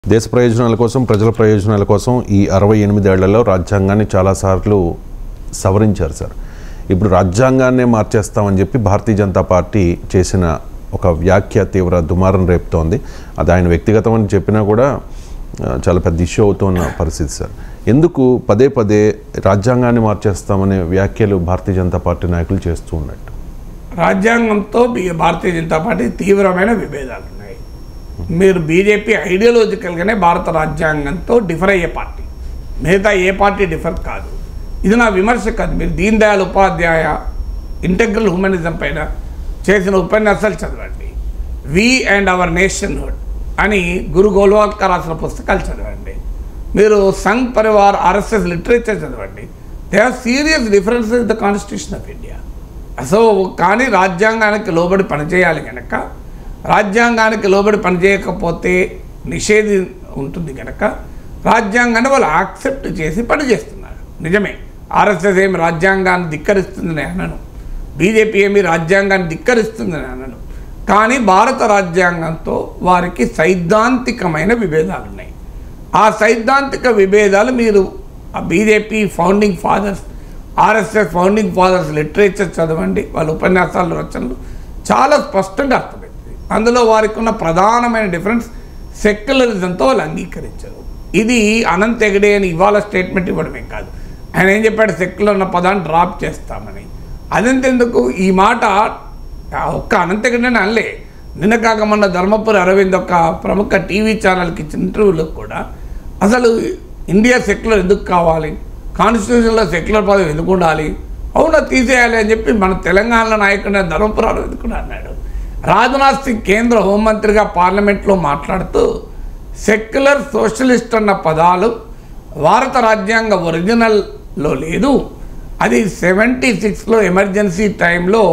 దేశ ప్రయోజనాల కోసం ప్రజల ప్రయోజనాల కోసం ఈ 68 ఏళ్లలో రాజ్యాంగాన్ని చాలాసార్లు సవరించారు సార్. ఇప్పుడు రాజ్యాంగాన్నే మార్చేస్తామని చెప్పి భారతీయ జనతా పార్టీ చేసిన ఒక వ్యాఖ్య తీవ్ర దుమారం రేపుతోంది. అది ఆయన వ్యక్తిగతం అని చెప్పినా కూడా చాలా పెద్ద ఇష్యూ అవుతున్న పరిస్థితి సార్. ఎందుకు పదే పదే రాజ్యాంగాన్ని మార్చేస్తామనే వ్యాఖ్యలు భారతీయ జనతా పార్టీ నాయకులు చేస్తూ ఉన్నట్టు? రాజ్యాంగంతో భారతీయ జనతా పార్టీ తీవ్రమైన విభేదాలు ఉన్నాయి. మీరు బీజేపీ ఐడియాలజికల్గానే భారత రాజ్యాంగంతో డిఫర్ అయ్యే పార్టీ, మిగతా ఏ పార్టీ డిఫర్ కాదు. ఇది నా విమర్శ కాదు. మీరు దీన్ దయాళ్ ఉపాధ్యాయ ఇంటెగ్రల్ హ్యూమనిజం పైన చేసిన ఉపన్యాసాలు చదవండి. వి అండ్ అవర్ నేషన్హుడ్ అని గురు గోల్వాల్కర్ రాసిన పుస్తకాలు చదవండి. మీరు సంఘ్ పరివార్ ఆర్ఎస్ఎస్ లిటరేచర్ చదవండి. They are serious differences in the constitution of India. So కానీ రాజ్యాంగానికి లోబడి పనిచేయాలి కనుక, రాజ్యాంగానికి లోబడి పనిచేయకపోతే నిషేధి ఉంటుంది కనుక రాజ్యాంగాన్ని వాళ్ళు యాక్సెప్ట్ చేసి పనిచేస్తున్నారు. నిజమే, ఆర్ఎస్ఎస్ ఏమి రాజ్యాంగాన్ని ధిక్కరిస్తుందని అనను, బీజేపీ ఏమి రాజ్యాంగాన్ని ధిక్కరిస్తుందని అనను. కానీ భారత రాజ్యాంగంతో వారికి సైద్ధాంతికమైన విభేదాలు ఉన్నాయి. ఆ సైద్ధాంతిక విభేదాలు మీరు ఆ BJP founding fathers, RSS founding fathers literature చదవండి. వాళ్ళ ఉపన్యాసాలు రచనలు చాలా స్పష్టంగా అర్థమవుతుంది. అందులో వారికి ఉన్న ప్రధానమైన డిఫరెన్స్ సెక్యులరిజంతో వాళ్ళు అంగీకరించరు. ఇది అనంత్ హెగడే అని ఇవాళ స్టేట్మెంట్ ఇవ్వడమే కాదు, ఆయన ఏం చెప్పాడు, సెక్యులర్ అన్న పదాన్ని డ్రాప్ చేస్తామని. అదంతెందుకు, ఈ మాట ఒక్క అనంత్ హెగడే అనలే. నిన్న కాక మొన్న ధర్మపురి అరవింద్ ఒక ప్రముఖ టీవీ ఛానల్కి ఇచ్చిన ఇంటర్వ్యూలో కూడా అసలు ఇండియా సెక్యులర్ ఎందుకు కావాలి, కాన్స్టిట్యూషన్లో సెక్యులర్ పదవి ఎందుకు ఉండాలి, అవునా తీసేయాలి అని చెప్పి మన తెలంగాణ నాయకుడు ధర్మపురి అరవింద్ కూడా అన్నాడు. రాజ్నాథ్ సింగ్ కేంద్ర హోంమంత్రిగా పార్లమెంట్లో మాట్లాడుతూ సెక్యులర్ సోషలిస్ట్ అన్న పదాలు భారత రాజ్యాంగ ఒరిజినల్లో లేదు, అది 76లో ఎమర్జెన్సీ టైంలో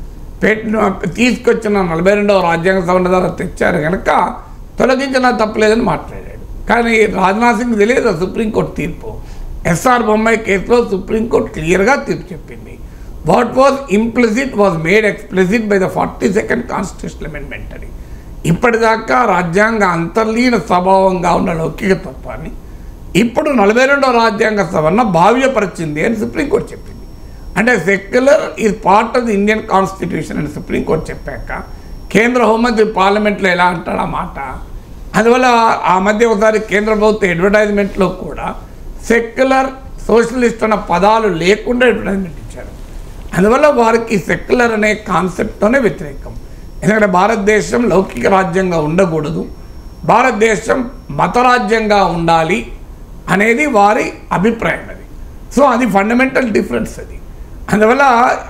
తీసుకొచ్చిన 42వ రాజ్యాంగ సవరణ ద్వారా తెచ్చారు కనుక తొలగించినా తప్పలేదని మాట్లాడాడు. కానీ రాజ్నాథ్ సింగ్ తెలియదు సుప్రీంకోర్టు తీర్పు. ఎస్ఆర్ బొమ్మాయి కేసులో సుప్రీంకోర్టు క్లియర్గా తీర్పు చెప్పింది. What was implicit was made explicit by the 42nd constitutional amendment అని. ఇప్పటిదాకా రాజ్యాంగ అంతర్లీన స్వభావంగా ఉన్న లౌకికతత్వాన్ని ఇప్పుడు 42వ రాజ్యాంగ సవరణ భావ్యపరిచింది అని సుప్రీంకోర్టు చెప్పింది. అంటే secular is part of the Indian constitution అని సుప్రీంకోర్టు చెప్పాక కేంద్ర హోంమంత్రి పార్లమెంట్లో ఎలా అంటాడు ఆ మాట. అందువల్ల ఆ మధ్య ఒకసారి కేంద్ర ప్రభుత్వ అడ్వర్టైజ్మెంట్లో కూడా సెక్యులర్ సోషలిస్ట్ అన్న పదాలు లేకుండా అడ్వర్టైజ్మెంట్ ఇచ్చారు. అందువల్ల వారికి సెక్యులర్ అనే కాన్సెప్ట్తోనే వ్యతిరేకం. ఎందుకంటే భారతదేశం లౌకిక రాజ్యంగా ఉండకూడదు, భారతదేశం మతరాజ్యంగా ఉండాలి అనేది వారి అభిప్రాయం. అది సో అది ఫండమెంటల్ డిఫరెన్స్ అది. అందువల్ల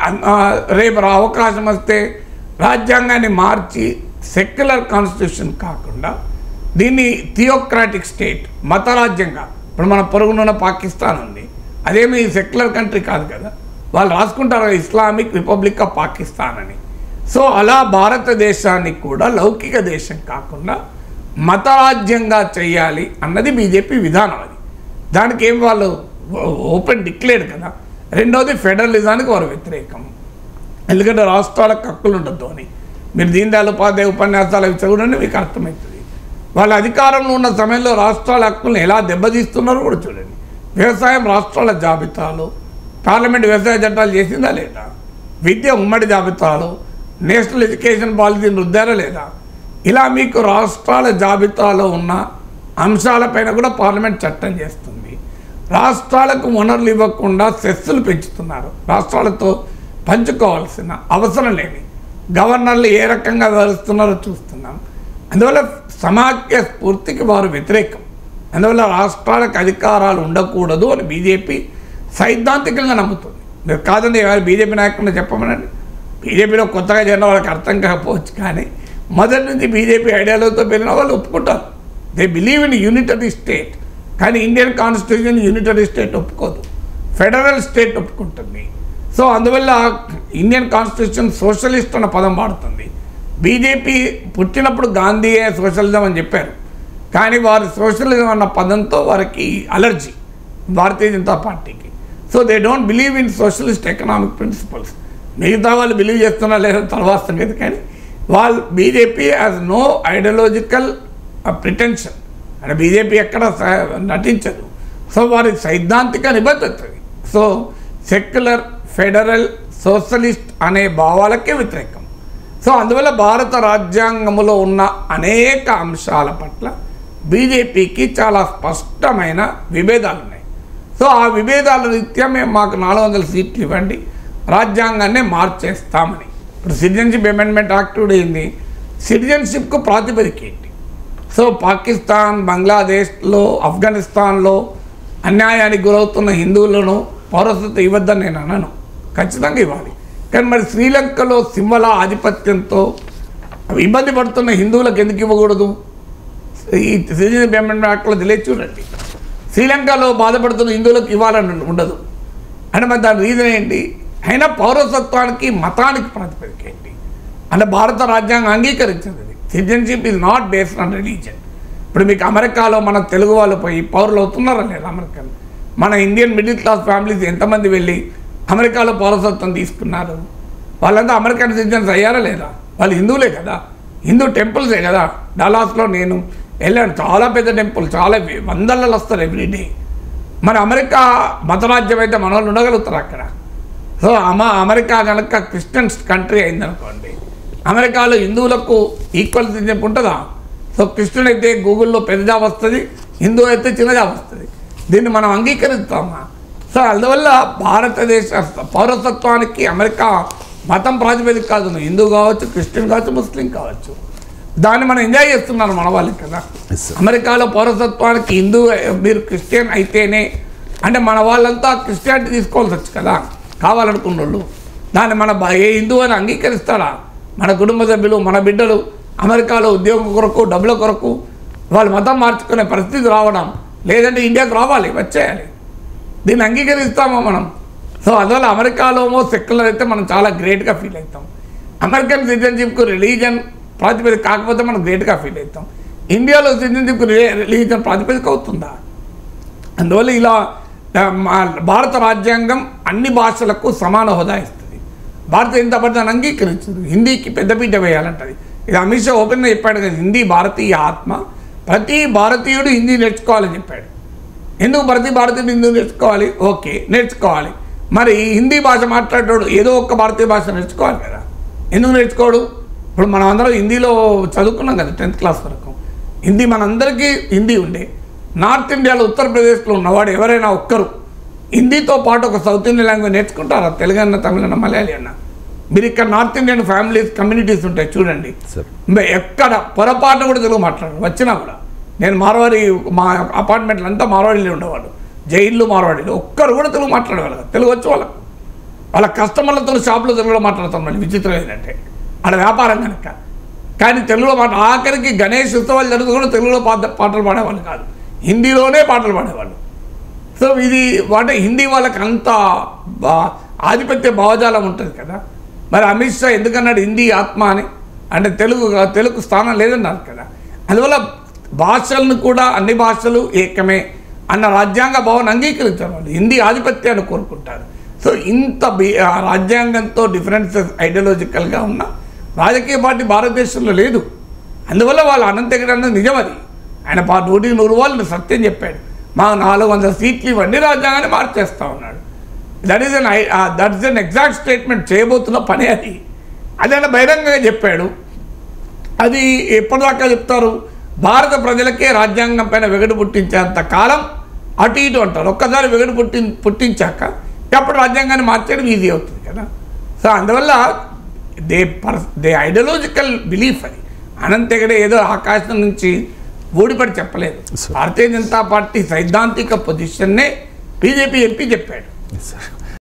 రేపు అవకాశం వస్తే రాజ్యాంగాన్ని మార్చి సెక్యులర్ కాన్స్టిట్యూషన్ కాకుండా దీన్ని థియోక్రాటిక్ స్టేట్, మతరాజ్యంగా, ఇప్పుడు మన పొరుగునున్న పాకిస్తాన్ ఉంది, అదేమి సెక్యులర్ కంట్రీ కాదు కదా, వాళ్ళు రాసుకుంటారు ఇస్లామిక్ రిపబ్లిక్ ఆఫ్ పాకిస్తాన్ అని. సో అలా భారతదేశానికి కూడా లౌకిక దేశం కాకుండా మతరాజ్యంగా చేయాలి అన్నది బీజేపీ విధానం. అది దానికి ఏం వాళ్ళు ఓపెన్ డిక్లేర్డ్ కదా. రెండవది ఫెడరలిజానికి వారు వ్యతిరేకం, ఎందుకంటే రాష్ట్రాలకు హక్కులు ఉండదు అని. మీరు దీన్ దయాళ్ ఉపాధ్యాయ ఉపన్యాసాలు అవి చదవండి, మీకు అర్థమవుతుంది. వాళ్ళ అధికారంలో ఉన్న సమయంలో రాష్ట్రాల హక్కులను ఎలా దెబ్బతీస్తున్నారో కూడా చూడండి. వ్యవసాయం రాష్ట్రాల జాబితాలో పార్లమెంట్ వ్యవసాయ చట్టాలు చేసిందా లేదా, విద్య ఉమ్మడి జాబితాలో నేషనల్ ఎడ్యుకేషన్ పాలసీని రుద్దారా లేదా, ఇలా మీకు రాష్ట్రాల జాబితాలో ఉన్న అంశాలపైన కూడా పార్లమెంట్ చట్టం చేస్తుంది. రాష్ట్రాలకు వనరులు ఇవ్వకుండా సెస్సులు పెంచుతున్నారు, రాష్ట్రాలతో పంచుకోవాల్సిన అవసరం లేని గవర్నర్లు ఏ రకంగా వ్యవహరిస్తున్నారో చూస్తున్నాం. అందువల్ల సమాఖ్య స్ఫూర్తికి వారు వ్యతిరేకం. అందువల్ల రాష్ట్రాలకు అధికారాలు ఉండకూడదు అని బీజేపీ సైద్ధాంతికంగా నమ్ముతుంది. మీరు కాదండి ఎవరు బీజేపీ నాయకులను చెప్పమనండి. బీజేపీలో కొత్తగా చేరిన వాళ్ళకి అర్థం కాకపోవచ్చు, కానీ మొదటి నుంచి బీజేపీ ఐడియాలతో పెరిగిన వాళ్ళు ఒప్పుకుంటారు. They believe in unitary state. కానీ ఇండియన్ కాన్స్టిట్యూషన్ యూనిటరీ స్టేట్ ఒప్పుకోదు, ఫెడరల్ స్టేట్ ఒప్పుకుంటుంది. సో అందువల్ల ఇండియన్ కాన్స్టిట్యూషన్ సోషలిస్ట్ అన్న పదం వాడుతుంది. బీజేపీ పుట్టినప్పుడు గాంధీయే సోషలిజం అని చెప్పారు, కానీ వారి సోషలిజం అన్న పదంతో వారికి అలర్జీ భారతీయ జనతా పార్టీకి. So they don't believe in socialist economic principles. మిగతా వాళ్ళు బిలీవ్ చేస్తున్నా లేదా తర్వాత సంగతి, కానీ వాళ్ళు BJP has no ideological pretension అంటే బీజేపీ ఎక్కడ నటించదు. సో వారి సైద్ధాంతిక నిబద్ధత. సో సెక్యులర్, ఫెడరల్, సోషలిస్ట్ అనే భావాలకే వ్యతిరేకం. సో అందువల్ల భారత రాజ్యాంగంలో ఉన్న అనేక అంశాల పట్ల బీజేపీకి చాలా స్పష్టమైన విభేదాలు ఉన్నాయి. సో ఆ విభేదాల రీత్యా మేము మాకు 400 సీట్లు ఇవ్వండి, రాజ్యాంగాన్నే మార్చేస్తామని. ఇప్పుడు సిటిజన్షిప్ అమెండ్మెంట్ యాక్ట్ కూడా ఏంది, సిటిజన్షిప్కు ప్రాతిపదిక ఏంటి? సో పాకిస్తాన్, బంగ్లాదేశ్లో, ఆఫ్ఘనిస్తాన్లో అన్యాయానికి గురవుతున్న హిందువులను పౌరసత్వం ఇవ్వద్దని నేను అనను, ఖచ్చితంగా ఇవ్వాలి. కానీ మరి శ్రీలంకలో సింహళ ఆధిపత్యంతో ఇబ్బంది పడుతున్న హిందువులకు ఎందుకు ఇవ్వకూడదు? ఈ సిటిజన్షిప్ అమెండ్మెంట్ యాక్ట్లో తెలియదు చూడండి. శ్రీలంకలో బాధపడుతున్న హిందువులకు ఇవ్వాలని ఉండదు అంటే మరి దాని రీజన్ ఏంటి? అయినా పౌరసత్వానికి మతానికి ప్రాతిపదిక ఏంటి అంటే భారత రాజ్యాంగం అంగీకరించింది. Citizenship is not based on religion. ఇప్పుడు మీకు అమెరికాలో మన తెలుగు వాళ్ళు పోయి పౌరులు అవుతున్నారా లేదా? అమెరికన్ మన ఇండియన్ మిడిల్ క్లాస్ ఫ్యామిలీస్ ఎంతమంది వెళ్ళి అమెరికాలో పౌరసత్వం తీసుకున్నారు? వాళ్ళంతా అమెరికన్ సిటిజన్స్ అయ్యారా లేదా? వాళ్ళు హిందువులే కదా, హిందూ టెంపుల్సే కదా. డల్లాస్లో నేను వెళ్ళాను, చాలా పెద్ద టెంపుల్, చాలా వందలలో వస్తారు ఎవ్రీడే. మరి అమెరికా మతరాజ్యం అయితే మన వాళ్ళు ఉండగలుగుతారు అక్కడ. సో అమెరికా కనుక క్రిస్టియన్స్ కంట్రీ అయిందనుకోండి, అమెరికాలో హిందువులకు ఈక్వల్ సిటిజన్షిప్ ఉంటుందా? సో క్రిస్టియన్ అయితే గూగుల్లో పెద్ద జాబ్ వస్తుంది, హిందూ అయితే చిన్న జాబ్ వస్తుంది. దీన్ని మనం అంగీకరిస్తామా? సో అందువల్ల భారతదేశ పౌరసత్వానికి అమెరికా మతం ప్రాతిపదిక కాదు. హిందూ కావచ్చు, క్రిస్టియన్ కావచ్చు, ముస్లిం కావచ్చు. దాన్ని మనం ఎంజాయ్ చేస్తున్నారు మన వాళ్ళకి కదా. అమెరికాలో పౌరసత్వానికి హిందూ మీరు క్రిస్టియన్ అయితేనే అంటే మన వాళ్ళంతా క్రిస్టియానిటీ తీసుకోవాల్సి వచ్చు కదా కావాలనుకున్న వాళ్ళు. దాన్ని మన ఏ హిందూ అని అంగీకరిస్తారా? మన కుటుంబ సభ్యులు, మన బిడ్డలు అమెరికాలో ఉద్యోగం కొరకు, డబ్బుల కొరకు వాళ్ళు మతం మార్చుకునే పరిస్థితి రావడం, లేదంటే ఇండియాకు రావాలి, వచ్చేయాలి. దీన్ని అంగీకరిస్తామా మనం? సో అందువల్ల అమెరికాలో సెక్యులర్ అయితే మనం చాలా గ్రేట్గా ఫీల్ అవుతాం. అమెరికన్ సిటిజన్షిప్కు రిలీజన్ ప్రాతిపదిక కాకపోతే మనం గ్రేట్గా ఫీల్ అవుతాం. ఇండియాలో సిటిజన్షిప్కు రిలీజన్ ప్రాతిపదిక అవుతుందా? అందువల్ల ఇలా భారత రాజ్యాంగం అన్ని భాషలకు సమాన హోదా ఇస్తుంది. భారత జనతా పార్టీ దాన్ని అంగీకరించదు. హిందీకి పెద్దపీట వేయాలంటది. ఇది అమిత్ షా ఓపెన్గా చెప్పాడు కదా, హిందీ భారతీయ ఆత్మ, ప్రతి భారతీయుడు హిందీ నేర్చుకోవాలని చెప్పాడు. ఎందుకు ప్రతి భారతీయుడు హిందీ నేర్చుకోవాలి? ఓకే, నేర్చుకోవాలి. మరి హిందీ భాష మాట్లాడేవాడు ఏదో ఒక్క భారతీయ భాష నేర్చుకోవాలి కదా, ఎందుకు నేర్చుకోడు? ఇప్పుడు మనం అందరం హిందీలో చదువుకున్నాం కదా 10th క్లాస్ వరకు. హిందీ మనందరికీ హిందీ ఉండే. నార్త్ ఇండియాలో ఉత్తరప్రదేశ్లో ఉన్నవాడు ఎవరైనా ఒక్కరు హిందీతో పాటు ఒక సౌత్ ఇండియన్ లాంగ్వేజ్ నేర్చుకుంటారా? తెలుగు అన్న, తమిళ అన్న, మలయాళీ అన్న. మీరు ఇక్కడ నార్త్ ఇండియన్ ఫ్యామిలీస్, కమ్యూనిటీస్ ఉంటాయి చూడండి, ఎక్కడ పొరపాటున కూడా తెలుగు మాట్లాడరు. వచ్చినా కూడా నేను మార్వాడి, మా అపార్ట్మెంట్లు అంతా మార్వాడీలు ఉండేవాడు, జైళ్ళు మార్వాడీలు, ఒక్కరు కూడా తెలుగు మాట్లాడేవాళ్ళు కదా. తెలుగు వచ్చి వాళ్ళ కస్టమర్లతో షాప్లో తెలుగులో మాట్లాడతాం. మళ్ళీ విచిత్రం ఏంటంటే ఆడ వ్యాపారం కనుక. కానీ తెలుగులో ఆఖరికి గణేష్ ఉత్సవాలు జరుగుతూ తెలుగులో పాటలు పాడేవాళ్ళు కాదు, హిందీలోనే పాటలు పాడేవాళ్ళు. సో ఇది అంటే హిందీ వాళ్ళకి అంత ఆధిపత్య భావజాలం ఉంటుంది కదా. మరి అమిత్ షా ఎందుకన్నాడు హిందీ ఆత్మ అని? అంటే తెలుగు స్థానం లేదన్నారు కదా. అందువల్ల భాషలను కూడా అన్ని భాషలు ఏకమే అన్న రాజ్యాంగ భావన అంగీకరించారు వాళ్ళు. హిందీ ఆధిపత్యాన్ని కోరుకుంటారు. సో ఇంత రాజ్యాంగంతో డిఫరెన్సెస్ ఐడియాలజికల్గా ఉన్న రాజకీయ పార్టీ భారతదేశంలో లేదు. అందువల్ల వాళ్ళు అనంతగిరి నిజం. అది ఆయన 100 వాళ్ళు సత్యం చెప్పాడు. మాకు 400 సీట్లు ఇవ్వండి, రాజ్యాంగాన్ని మార్చేస్తా ఉన్నాడు. That's an exact statement. చేయబోతున్న పని అది. ఆయన బహిరంగంగా చెప్పాడు. అది ఎప్పటిదాకా చెప్తారు? భారత ప్రజలకే రాజ్యాంగం పైన వెగడు పుట్టించేంత కాలం అటు ఇటు అంటారు. ఒక్కసారి వెగడు పుట్టించాక అప్పుడు రాజ్యాంగాన్ని మార్చడం ఈజీ అవుతుంది కదా. సో అందువల్ల దే ఐడియాలజికల్ బిలీఫ్ అది. అనంత హెగడే ఏదో ఆకాశం నుంచి ఊడిపడి చెప్పలేదు. భారతీయ జనతా పార్టీ సైద్ధాంతిక పొజిషన్నే బీజేపీ ఎంపీ చెప్పాడు.